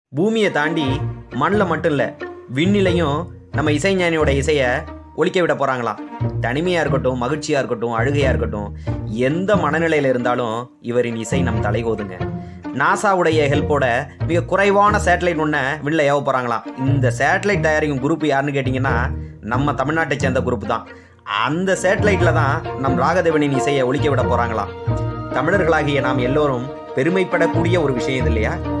பூமியை தாண்டி மண்ணில் மட்டும் இல்லை, விண்ணிலையும் நம்ம இசைஞானியோட இசையை ஒலிக்க விட போகிறாங்களாம். தனிமையாக இருக்கட்டும், மகிழ்ச்சியாக இருக்கட்டும், அழுகையாக இருக்கட்டும், எந்த மனநிலையில் இருந்தாலும் இவரின் இசை நம் தலைகோதுங்க. நாசாவுடைய ஹெல்ப்போட மிக குறைவான சேட்டலைட் ஒன்று விண்ணில் ஏவ போகிறாங்களாம். இந்த சேட்டலைட் தயாரிக்கும் குரூப் யாருன்னு கேட்டிங்கன்னா நம்ம தமிழ்நாட்டை சேர்ந்த குரூப் தான். அந்த சேட்டலைட்டில் தான் நம் ராகதேவனின் இசையை ஒலிக்க விட போகிறாங்களாம். தமிழர்களாகிய நாம் எல்லோரும் பெருமைப்படக்கூடிய ஒரு விஷயம் இது இல்லையா?